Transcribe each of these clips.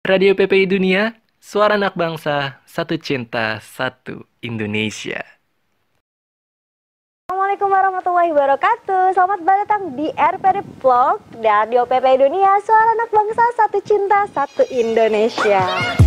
Radio PPI Dunia, suara anak bangsa, satu cinta, satu Indonesia. Assalamualaikum warahmatullahi wabarakatuh. Selamat datang di RPD Vlog dan Radio PPI Dunia, suara anak bangsa, satu cinta, satu Indonesia.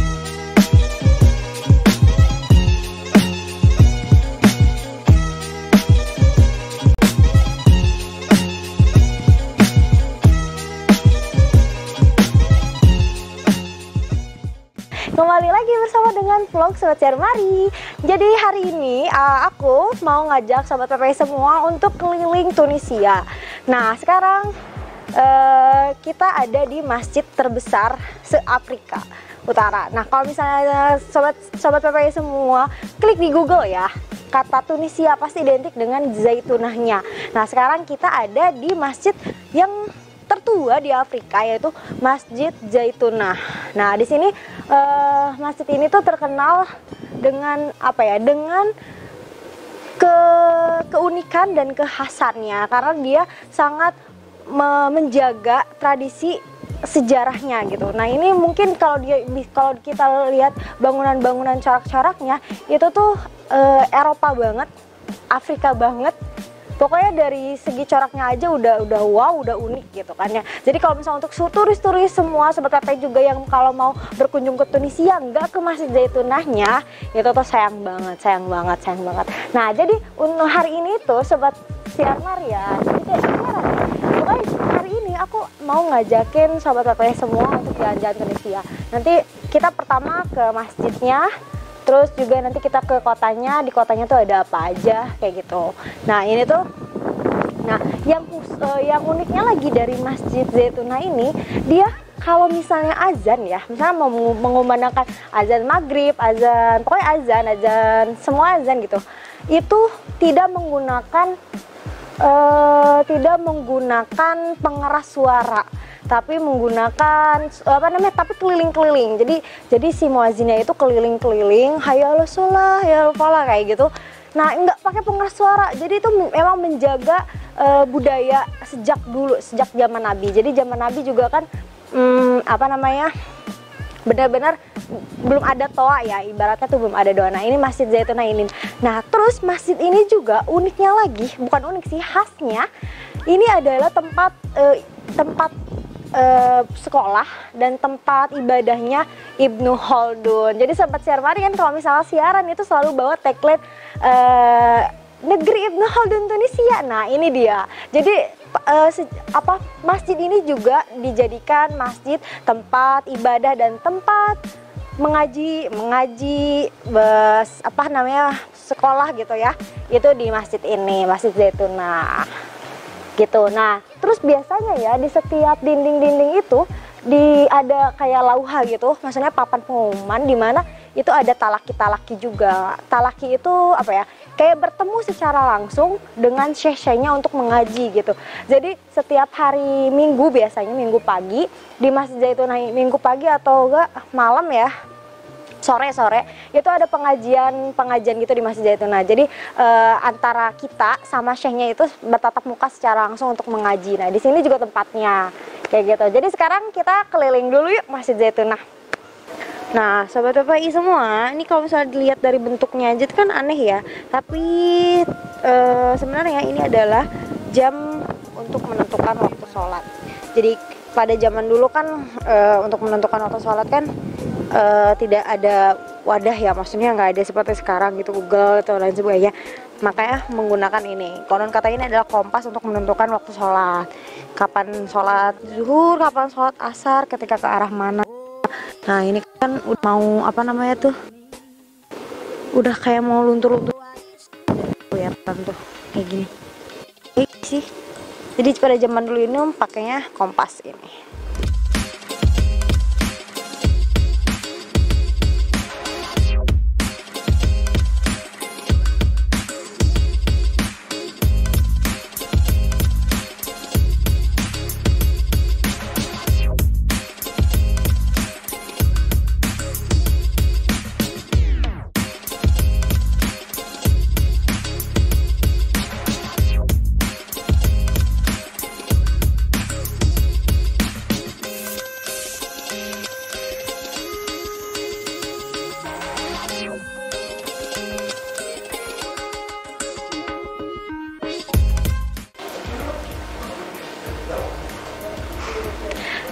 Kembali lagi bersama dengan vlog Sobat Siar Mari. Jadi hari ini aku mau ngajak Sobat PPI semua untuk keliling Tunisia. Nah sekarang kita ada di masjid terbesar se-Afrika Utara. Nah kalau misalnya Sobat PPI semua klik di Google ya, kata Tunisia pasti identik dengan zaitunahnya. Nah sekarang kita ada di masjid yang tertua di Afrika, yaitu Masjid Zaitunah. Nah di sini masjid ini tuh terkenal dengan apa ya? Dengan keunikan dan kekhasannya, karena dia sangat menjaga tradisi sejarahnya gitu. Nah ini mungkin kalau kita lihat bangunan-bangunan corak-coraknya itu tuh Eropa banget, Afrika banget. Pokoknya dari segi coraknya aja udah wow, udah unik gitu kan ya. Jadi kalau misalnya untuk turis-turis semua Sobat PPI juga yang kalau mau berkunjung ke Tunisia nggak ke Masjid Zaitunahnya, itu tuh sayang banget. Nah jadi untuk hari ini tuh Sobat Siar Maria, pokoknya hari ini aku mau ngajakin Sobat PPI semua untuk jalan-jalan Tunisia. Nanti kita pertama ke masjidnya, terus juga nanti kita ke kotanya, di kotanya tuh ada apa aja kayak gitu. Nah ini tuh, yang uniknya lagi dari Masjid Zaitunah ini, dia kalau misalnya azan ya, misalnya mau mengumandangkan azan maghrib, azan, pokoknya azan, semua azan gitu, itu tidak menggunakan pengeras suara, tapi menggunakan tapi keliling-keliling. Jadi si muazinnya itu keliling-keliling, hayya 'alas shalah, hayya 'alal falah kayak gitu. Nah, nggak pakai pengeras suara. Jadi itu memang menjaga budaya sejak dulu, sejak zaman Nabi. Jadi zaman Nabi juga kan benar-benar belum ada toa ya, ibaratnya tuh belum ada doa. Nah ini Masjid Zaitunah ini. Nah terus masjid ini juga uniknya lagi, bukan unik sih, khasnya ini adalah tempat sekolah dan tempat ibadahnya Ibnu Khaldun. Jadi Sobat Siar Mari kan kalau misalnya siaran itu selalu bawa tagline negeri Ibnu Khaldun Tunisia. Nah ini dia. Jadi masjid ini juga dijadikan masjid, tempat ibadah dan tempat mengaji sekolah gitu ya. Itu di masjid ini, Masjid Zaitunah gitu. Nah terus biasanya ya di setiap dinding-dinding itu ada kayak lauha gitu, maksudnya papan pengumuman di mana itu ada talaki juga. Talaki itu apa ya, kayak bertemu secara langsung dengan syekh-syekhnya untuk mengaji gitu. Jadi setiap hari Minggu, biasanya Minggu pagi di Masjid Zaitunah, Minggu pagi atau enggak malam ya, sore itu ada pengajian gitu di Masjid Zaitunah. Jadi antara kita sama syekhnya itu bertatap muka secara langsung untuk mengaji. Nah di sini juga tempatnya kayak gitu. Jadi sekarang kita keliling dulu yuk Masjid Zaitunah. Nah Sobat PPI semua, ini kalau misalnya dilihat dari bentuknya aja itu kan aneh ya, tapi sebenarnya ini adalah jam untuk menentukan waktu sholat. Jadi pada zaman dulu kan untuk menentukan waktu sholat kan tidak ada wadah ya, maksudnya nggak ada seperti sekarang gitu, Google atau lain sebagainya. Makanya menggunakan ini. Konon katanya ini adalah kompas untuk menentukan waktu sholat. Kapan sholat zuhur, kapan sholat asar, ketika ke arah mana. Nah ini kan mau udah kayak mau luntur-luntur kelihatan tuh kayak gini sih. Jadi pada zaman dulu ini pakainya kompas ini.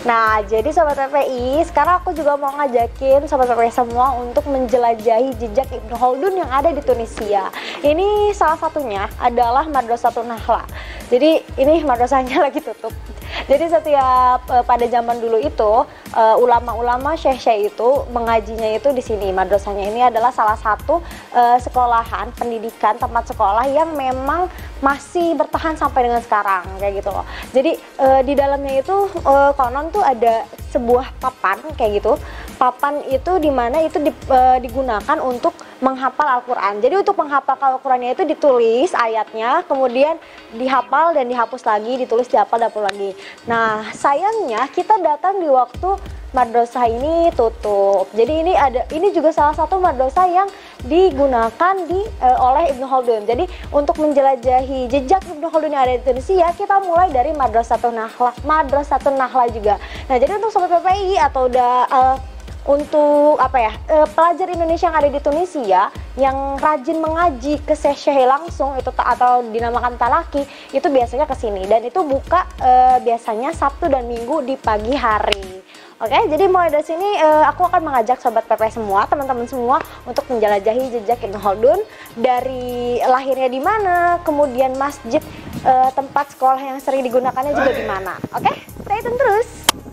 Nah, jadi Sobat PPI, sekarang aku juga mau ngajakin Sobat PPI semua untuk menjelajahi jejak Ibnu Khaldun yang ada di Tunisia. Ini salah satunya adalah Madrasatun Nakhla. Jadi ini madrasahnya lagi tutup. Jadi setiap pada zaman dulu itu ulama-ulama syekh-syekh itu mengajinya itu di sini. Madrasahnya ini adalah salah satu sekolahan pendidikan, tempat sekolah yang memang masih bertahan sampai dengan sekarang kayak gitu loh. Jadi di dalamnya itu konon tuh ada sebuah papan kayak gitu. Papan itu dimana itu digunakan untuk menghafal Al-Quran. Jadi untuk menghafal Al-Qurannya itu ditulis ayatnya, kemudian dihafal dan dihapus lagi, ditulis, dihafal, dihapus lagi. Nah, sayangnya kita datang di waktu madrasah ini tutup. Jadi ini juga salah satu madrasah yang digunakan oleh Ibnu Khaldun. Jadi untuk menjelajahi jejak Ibnu Khaldun yang ada di Tunisia, kita mulai dari Madrasatun Nakhla juga. Nah, jadi untuk Sobat PPI atau untuk pelajar Indonesia yang ada di Tunisia yang rajin mengaji ke syekh langsung itu atau dinamakan talaki, itu biasanya ke sini dan itu buka biasanya Sabtu dan Minggu di pagi hari. Oke, jadi mulai dari sini aku akan mengajak Sobat PP semua, teman-teman semua untuk menjelajahi jejak Ibnu Khaldun dari lahirnya di mana, kemudian masjid tempat sekolah yang sering digunakannya juga di mana. Oke, stay tune terus.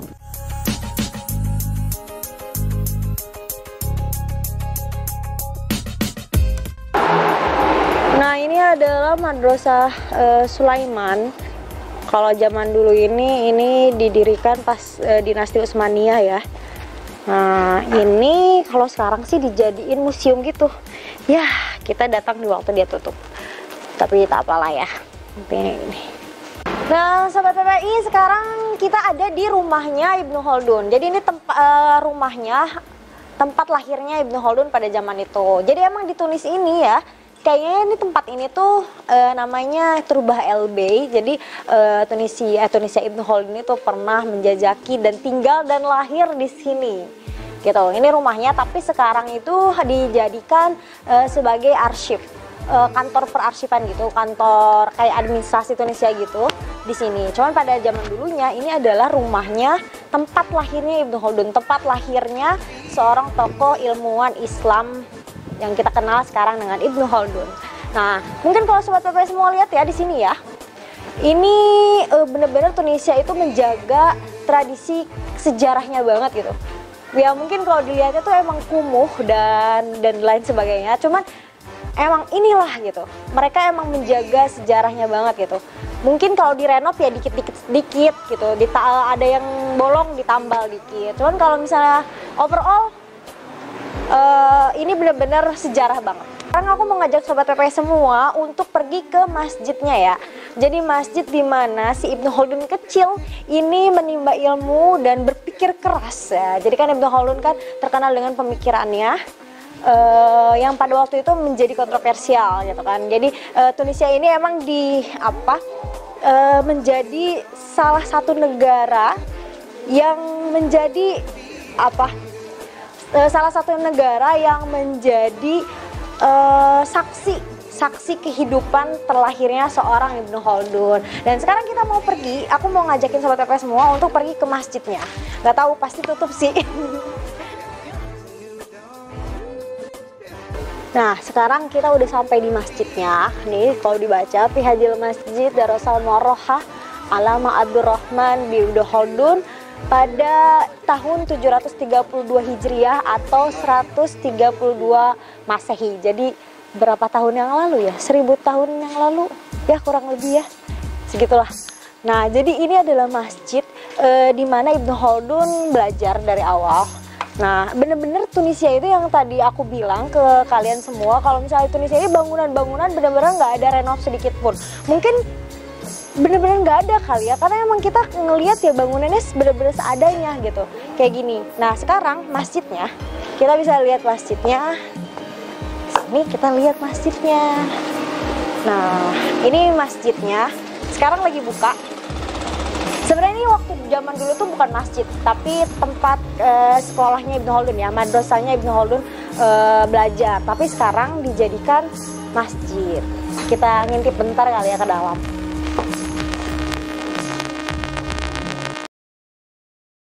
Nah, ini adalah Madrasah Sulaiman. Kalau zaman dulu ini didirikan pas dinasti Utsmaniyah ya. Nah, ini kalau sekarang sih dijadiin museum gitu. Ya, kita datang di waktu dia tutup. Tapi tak apalah ya. Ini. Nah, Sobat PPI, sekarang kita ada di rumahnya Ibnu Khaldun. Jadi ini rumahnya, tempat lahirnya Ibnu Khaldun pada zaman itu. Jadi emang di Tunis ini ya, kayaknya ini tempat ini tuh namanya Turbah El Bey. Jadi Tunisia Ibnu Khaldun itu pernah menjajaki dan tinggal dan lahir di sini. Gitu. Ini rumahnya, tapi sekarang itu dijadikan sebagai arsip, kantor perarsifan gitu, kantor kayak administrasi Tunisia gitu di sini. Cuman pada zaman dulunya ini adalah rumahnya, tempat lahirnya Ibnu Khaldun, tempat lahirnya seorang tokoh ilmuwan Islam yang kita kenal sekarang dengan Ibnu Khaldun. Nah, mungkin kalau Sobat PP semua lihat ya di sini ya, ini benar-benar Tunisia itu menjaga tradisi sejarahnya banget gitu. Ya mungkin kalau dilihatnya tuh emang kumuh dan lain sebagainya. Cuman emang inilah gitu. Mereka emang menjaga sejarahnya banget gitu. Mungkin kalau direnov ya dikit gitu. Ada yang bolong ditambal dikit. Cuman kalau misalnya overall ini benar-benar sejarah banget. Sekarang aku mau ngajak Sobat PP semua untuk pergi ke masjidnya ya. Jadi masjid di mana si Ibnu Khaldun kecil ini menimba ilmu dan berpikir keras ya. Jadi kan Ibnu Khaldun kan terkenal dengan pemikirannya yang pada waktu itu menjadi kontroversial gitu kan. Jadi Tunisia ini emang menjadi salah satu negara yang menjadi salah satu negara yang menjadi saksi kehidupan terlahirnya seorang Ibnu Khaldun. Dan sekarang kita mau pergi, aku mau ngajakin Sobat PP semua untuk pergi ke masjidnya. Gak tahu, pasti tutup sih. Nah, sekarang kita udah sampai di masjidnya. Nih, kalau dibaca, Pihadil Masjid Darusal Moroha Alama Abdurrahman bi Ibnu Khaldun pada tahun 732 Hijriah atau 132 Masehi. Jadi berapa tahun yang lalu ya? 1000 tahun yang lalu ya, kurang lebih ya, segitulah. Nah, jadi ini adalah masjid di mana Ibnu Khaldun belajar dari awal. Nah, bener-bener Tunisia itu yang tadi aku bilang ke kalian semua, kalau misalnya Tunisia ini bangunan-bangunan bener-bener nggak ada renov sedikit pun. Mungkin bener-bener nggak ada kali ya, karena emang kita ngelihat ya bangunannya bener-bener seadanya gitu, kayak gini. Nah, sekarang masjidnya, kita bisa lihat masjidnya. Sini kita lihat masjidnya. Nah, ini masjidnya sekarang lagi buka. Sebenarnya ini waktu zaman dulu tuh bukan masjid, tapi tempat sekolahnya Ibnu Khaldun ya, madrasahnya Ibnu Khaldun belajar. Tapi sekarang dijadikan masjid. Kita ngintip bentar kali ya ke dalam.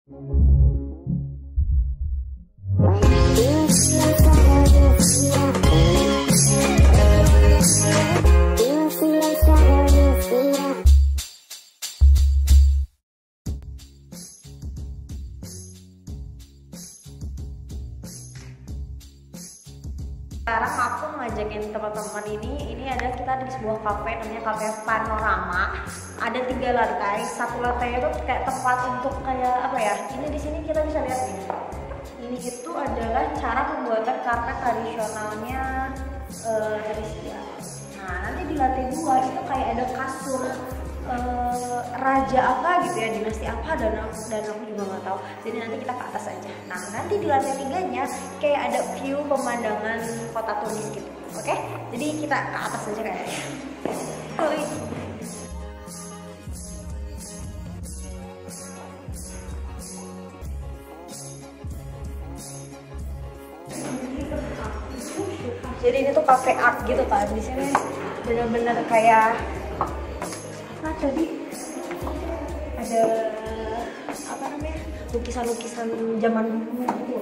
Sekarang aku ngajakin teman-teman ini ada kita di sebuah kafe namanya Cafe Panorama. Ada 3 lantai, satu lantai itu kayak tempat untuk kayak apa ya? Ini di sini kita bisa lihat nih. Ini itu adalah cara pembuatan karpet tradisionalnya Tunisia. Nah, nanti di lantai 2 itu kayak ada kasur raja apa gitu ya, dinasti apa dan aku juga nggak tahu. Jadi nanti kita ke atas aja. Nah, nanti di lantai 3-nya kayak ada view pemandangan kota Tunis gitu. Oke? Jadi kita ke atas aja kayaknya. Jadi ini tuh cafe art gitu kan. Di sini benar-benar kayak apa tadi? Ada apa namanya? Lukisan-lukisan zaman dulu gitu.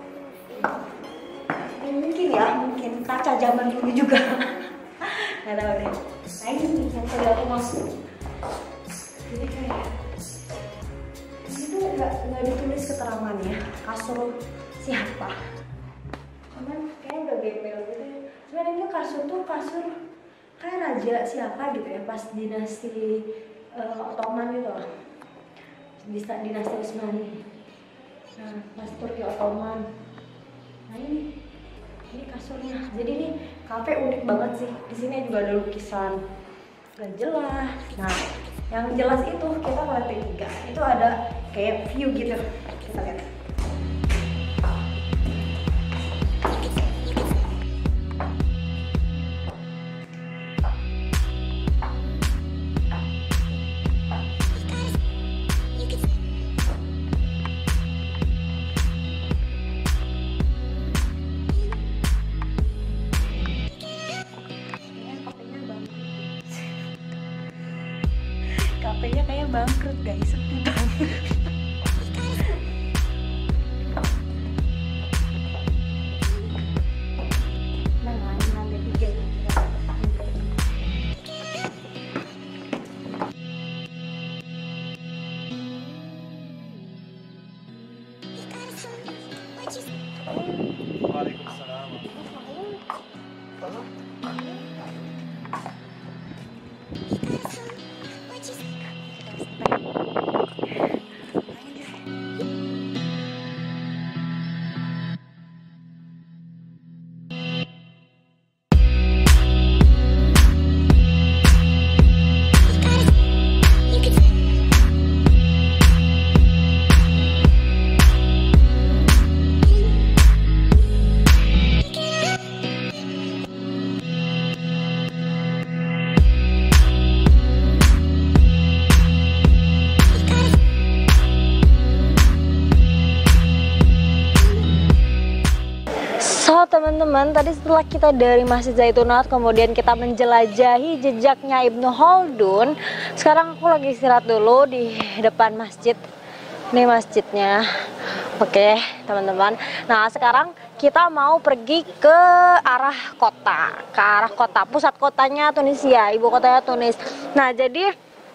Mungkin kaca zaman dulu juga. Nggak tahu deh. Nah ini yang tadi aku masuk. Jadi kayak ini tuh nggak ditulis keterangannya kasur siapa. Cuman kayaknya udah gembel gitu. Sebenarnya ini kasur tuh kasur kayak raja siapa gitu ya pas dinasti Ottoman gitu loh. Dinasti Utsmani. Nah, pas Turki Ottoman. Nah ini kasurnya. Jadi ini kafe unik banget sih. Di sini juga ada lukisan gak jelas. Nah, yang jelas itu kita ke lantai 3. Itu ada kayak view gitu. Kita lihat. Kafenya kayak bangkrut guys, sepi banget. Nah, ini lantai 3. Waalaikumsalam. Teman-teman, tadi setelah kita dari Masjid Zaitunat kemudian kita menjelajahi jejaknya Ibnu Khaldun, sekarang aku lagi istirahat dulu di depan masjid. Ini masjidnya. Oke teman-teman, nah sekarang kita mau pergi ke arah kota, pusat kotanya Tunisia, ibu kotanya Tunis. Nah jadi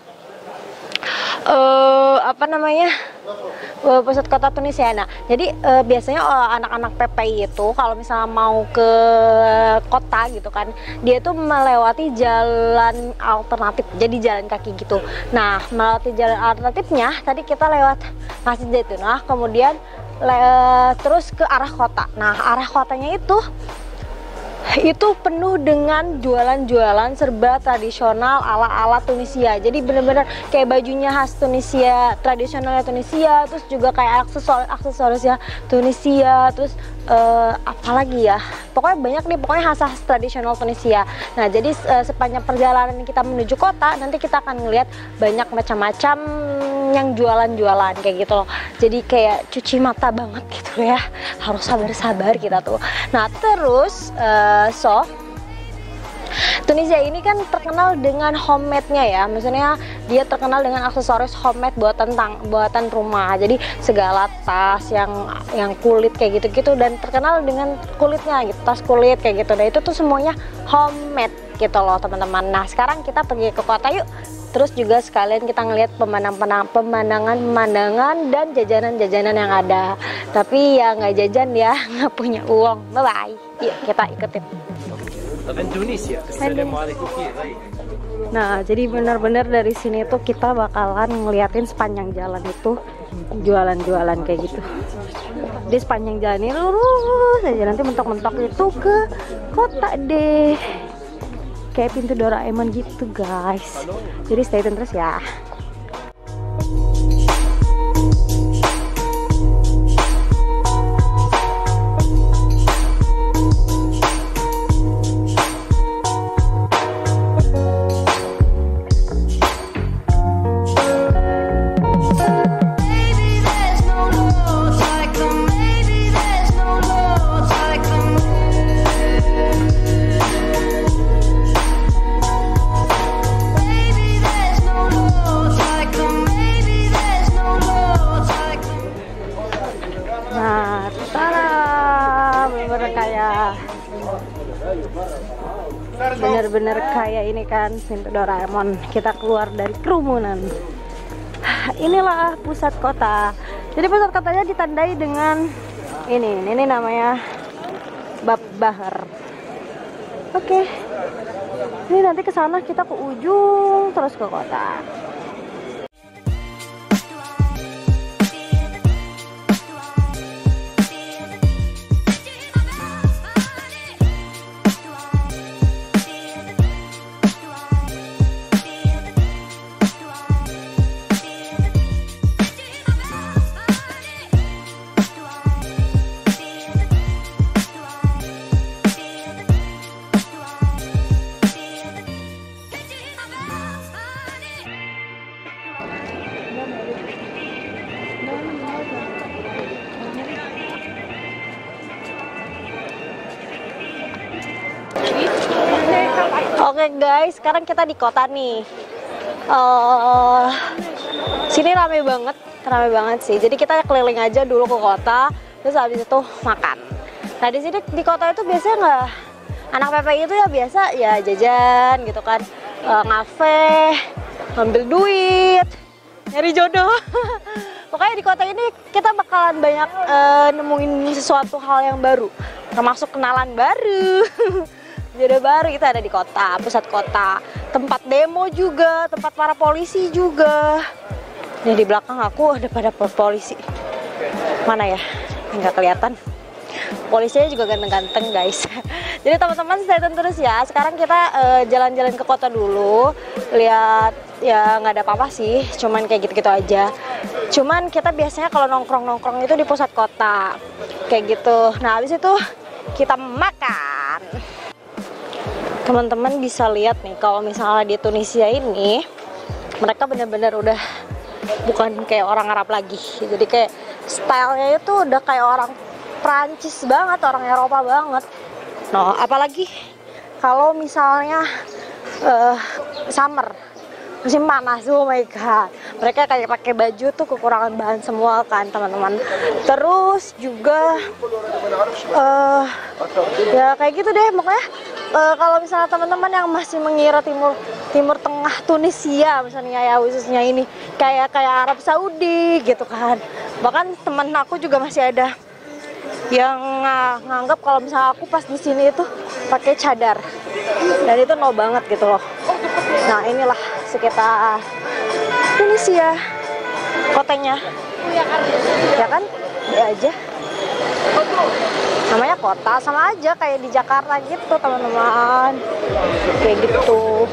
pusat kota Tunisia. Nah, jadi biasanya anak-anak PPI itu kalau misalnya mau ke kota gitu kan, dia tuh melewati jalan alternatif, jadi jalan kaki gitu. Nah, melewati jalan alternatifnya, tadi kita lewat Masjid Zaitunah, kemudian terus ke arah kota. Nah, arah kotanya itu penuh dengan jualan-jualan serba tradisional ala-ala Tunisia. Jadi bener-bener kayak bajunya khas Tunisia, tradisionalnya Tunisia, terus juga kayak aksesorisnya Tunisia, terus apalagi ya, pokoknya banyak nih, pokoknya khas tradisional Tunisia. Nah jadi sepanjang perjalanan kita menuju kota, nanti kita akan ngeliat banyak macam-macam yang jualan-jualan kayak gitu loh. Jadi kayak cuci mata banget gitu ya, harus sabar-sabar kita tuh. Nah terus Tunisia ini kan terkenal dengan homemade-nya ya, maksudnya dia terkenal dengan aksesoris homemade buatan rumah. Jadi segala tas yang kulit kayak gitu-gitu dan terkenal dengan kulitnya gitu, tas kulit kayak gitu. Nah itu tuh semuanya homemade gitu loh teman-teman. Nah sekarang kita pergi ke kota yuk. Terus juga sekalian kita ngelihat pemandangan dan jajanan-jajanan yang ada. Tapi ya nggak jajan ya, nggak punya uang. Bye bye. Yuk kita ikutin. Indonesia. Assalamualaikum. Nah, jadi benar-benar dari sini tuh kita bakalan ngeliatin sepanjang jalan itu jualan-jualan kayak gitu. Di sepanjang jalan ini lurus aja, nanti mentok-mentok itu ke kota deh. Kayak pintu Doraemon gitu, guys. Jadi stay tune terus ya. Bener-bener kayak ini kan pintu Doraemon, kita keluar dari kerumunan. Inilah pusat kota. Jadi pusat kotanya ditandai dengan ini namanya Bab Bahar. Oke. Ini nanti ke sana kita ke ujung terus ke kota. Oke guys, sekarang kita di kota nih. Sini rame banget sih. Jadi kita keliling aja dulu ke kota, terus habis itu makan. Nah di sini di kota itu biasanya nggak, anak PPI itu ya biasa ya jajan gitu kan, ngafe, ngambil duit, nyari jodoh. Pokoknya di kota ini kita bakalan banyak nemuin sesuatu hal yang baru, termasuk kenalan baru. Jodoh baru itu ada di kota, pusat kota, tempat demo juga, tempat para polisi juga. Nih di belakang aku ada pada polisi. Mana ya? Nggak kelihatan. Polisinya juga ganteng-ganteng guys. Jadi teman-teman stay tune terus ya. Sekarang kita jalan-jalan ke kota dulu, lihat ya nggak ada apa-apa sih, cuman kayak gitu-gitu aja. Cuman kita biasanya kalau nongkrong-nongkrong itu di pusat kota, kayak gitu. Nah habis itu kita makan. Teman-teman bisa lihat nih kalau misalnya di Tunisia ini mereka benar-benar udah bukan kayak orang Arab lagi. Jadi kayak stylenya itu udah kayak orang Prancis banget, orang Eropa banget. Nah, apalagi kalau misalnya summer, musim panas, oh my god. Mereka kayak pakai baju tuh kekurangan bahan semua kan, teman-teman. Terus juga ya kayak gitu deh pokoknya. Kalau misalnya teman-teman yang masih mengira Timur Tengah Tunisia misalnya ya khususnya ini kayak Arab Saudi gitu kan. Bahkan teman aku juga masih ada yang nganggap kalau misalnya aku pas di sini itu pakai cadar. Dan itu no banget gitu loh. Nah, inilah sekitar Tunisia kotanya. Ya kan? Ya aja. Namanya kota, sama aja kayak di Jakarta gitu teman-teman, kayak gitu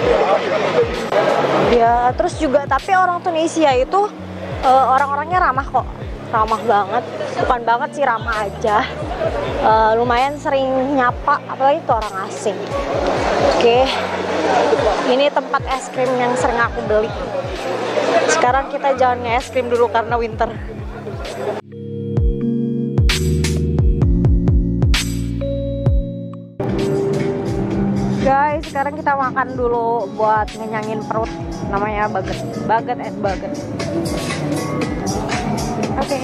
ya. Terus juga tapi orang Tunisia itu orang-orangnya ramah kok, ramah banget, bukan banget sih, ramah aja. Lumayan sering nyapa, apalagi itu orang asing. Oke, ini tempat es krim yang sering aku beli. Sekarang kita jalan es krim dulu karena winter. Guys, sekarang sekarang kita makan dulu buat ngenyangin perut. Namanya Baget and Baget. Oke.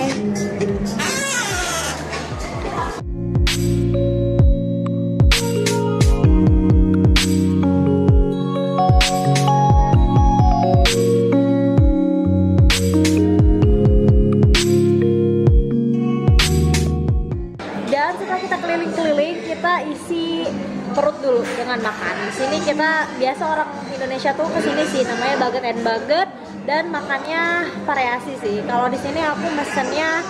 Dan setelah kita keliling-keliling, kita isi perut dulu dengan makan. Di sini kita biasa orang Indonesia tuh kesini sih, namanya Baget and Baget, dan makannya variasi sih. Kalau di sini aku mesennya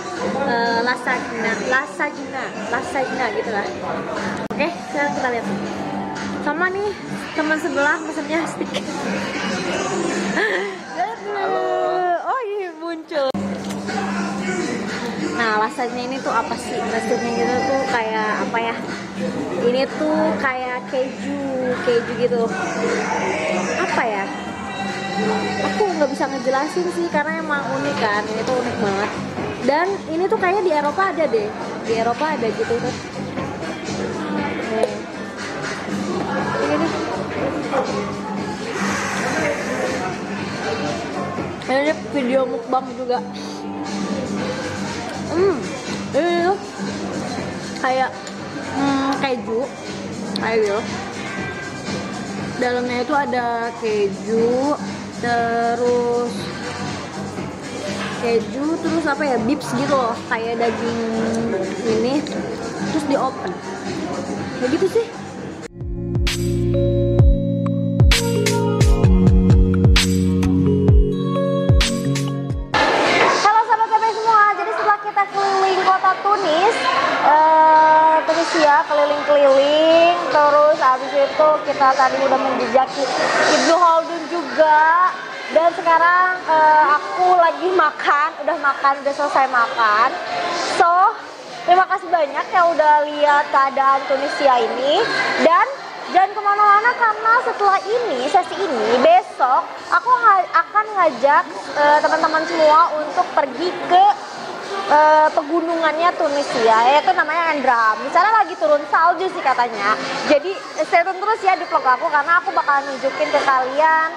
lasagna gitu lah. Oke, sekarang kita lihat. Sama nih teman sebelah mesennya stick. Oh iya muncul. Nah, lasagna ini tuh apa sih? Lasagna gitu tuh kayak apa ya? Ini tuh kayak keju gitu. Apa ya? Aku nggak bisa ngejelasin sih karena emang unik kan. Ini tuh unik banget. Dan ini tuh kayaknya di Eropa ada deh. Di Eropa ada gitu tuh. Ini nih. Ini video mukbang juga. Ini tuh kayak keju kayak gitu. Dalamnya itu ada keju, terus apa ya, bibs gitu loh, kayak daging ini, terus di open kayak gitu sih. Ya keliling-keliling, terus habis itu kita tadi udah menjejaki Ibnu Khaldun juga, dan sekarang aku lagi udah selesai makan. So terima kasih banyak yang udah lihat keadaan Tunisia ini, dan jangan kemana-mana karena setelah ini sesi ini besok aku akan ngajak teman-teman semua untuk pergi ke pegunungannya Tunisia, yaitu namanya Endraham. Di sana lagi turun salju sih katanya. Jadi stay tune terus ya di vlog aku karena aku bakalan nunjukin ke kalian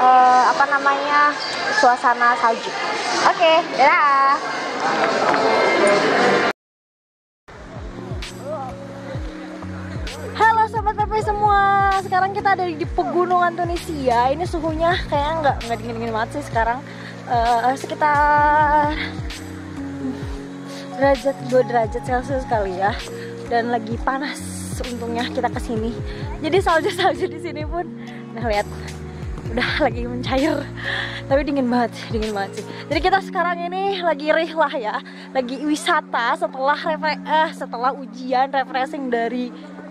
suasana salju. Oke, dadah. Halo sobat PP semua. Sekarang kita ada di pegunungan Tunisia. Ini suhunya kayaknya nggak dingin-dingin banget sih sekarang. Sekitar 2 derajat Celcius kali ya, dan lagi panas. Untungnya kita kesini, jadi salju di sini pun, nah lihat udah lagi mencair, tapi dingin banget sih. Jadi kita sekarang ini lagi rihlah ya, lagi wisata setelah ujian, refreshing dari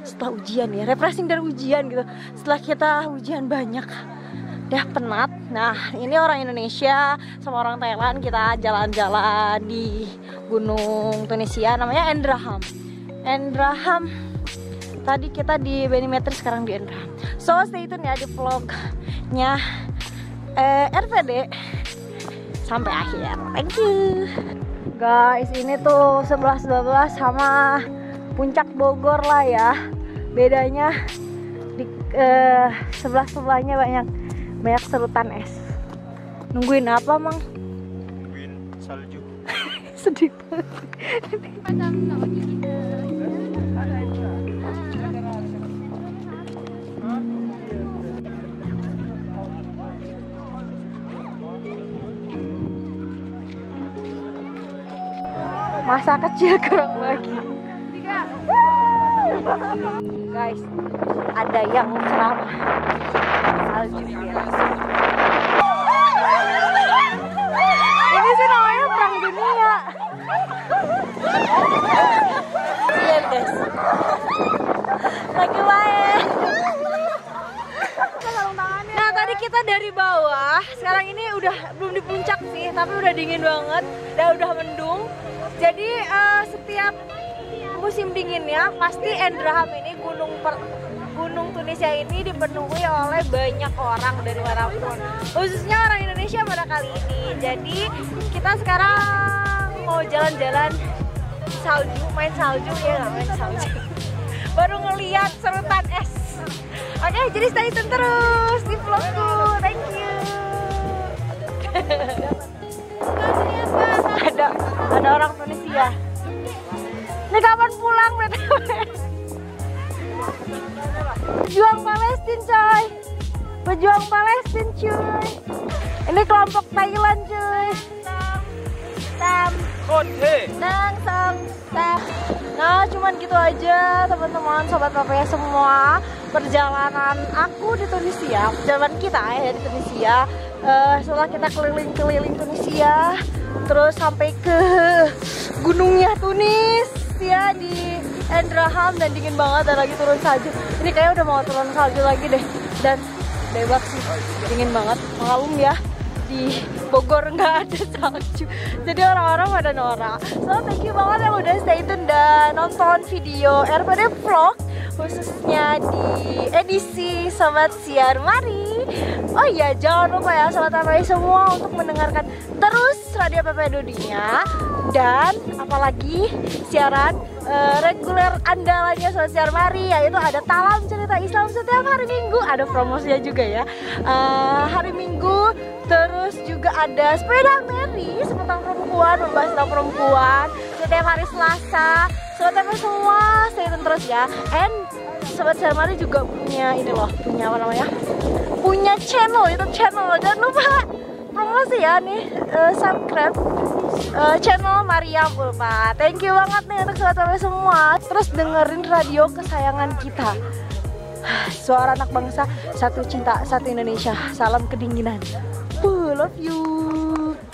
ujian gitu. Setelah kita ujian banyak, udah penat. Nah, ini orang Indonesia sama orang Thailand, kita jalan-jalan di gunung Tunisia namanya Endraham. Tadi kita di Beni Metri, sekarang di Endraham. So stay tune ya di vlognya RPD sampai akhir. Thank you guys. Ini tuh 11-12 sama puncak Bogor lah ya. Bedanya di sebelah-sebelahnya banyak serutan es. Nungguin apa, Mang? Nungguin salju. Sedih banget. Masa kecil kurang lagi. Guys, ada yang ceramah salju ya. Ini sih namanya perang dunia. Lihat guys, lagi baik. Nah tadi kita dari bawah, sekarang ini udah belum di puncak sih, tapi udah dingin banget dan udah mendung. Jadi setiap musim dinginnya pasti Endraham ini gunung Tunisia ini dipenuhi oleh banyak orang dari manapun, khususnya orang Indonesia pada kali ini. Jadi kita sekarang mau jalan-jalan salju, main salju ya, nggak main salju. Baru ngeliat serutan es. Oke, jadi stay tune terus di vlogku. Thank you. ada orang Tunisia. Ini kapan pulang BTW? Pejuang Palestina coy. Pejuang Palestina cuy. Ini kelompok Thailand cuy. Tam. Nang sam tam. Nah, cuman gitu aja teman-teman, sobat papaya semua. Perjalanan aku di Tunisia, perjalanan kita ya di Tunisia. Setelah kita keliling-keliling Tunisia, terus sampai ke gunungnya Tunis ya di Endraham, dan dingin banget dan lagi turun salju. Ini kayaknya udah mau turun salju lagi deh, dan bebas sih, dingin banget. Maklum ya, di Bogor nggak ada salju, jadi orang-orang pada norak. So thank you banget yang udah stay tune dan nonton video RPD Vlog, khususnya di edisi Sobat Siar Mari. Oh iya, jangan lupa ya Sobat PPI semua untuk mendengarkan terus Radio PPI Dunia, dan apalagi siaran reguler andalannya Sobat Siar Mari, yaitu ada Talam Cerita Islam setiap hari Minggu, ada promosinya juga ya, hari Minggu. Terus juga ada Sepeda Mary seputar perempuan, membahas tentang perempuan setiap hari Selasa. Sobat PPI semua stay tune terus ya. And Sobat Siar Mari juga punya ini loh, punya apa namanya, punya channel, YouTube channel. Jangan lupa promosi ya nih, subscribe channel Maria Pulpa. Thank you banget nih untuk Sobat PPI semua. Terus dengerin radio kesayangan kita, Suara Anak Bangsa, satu cinta, satu Indonesia. Salam kedinginan. Love you.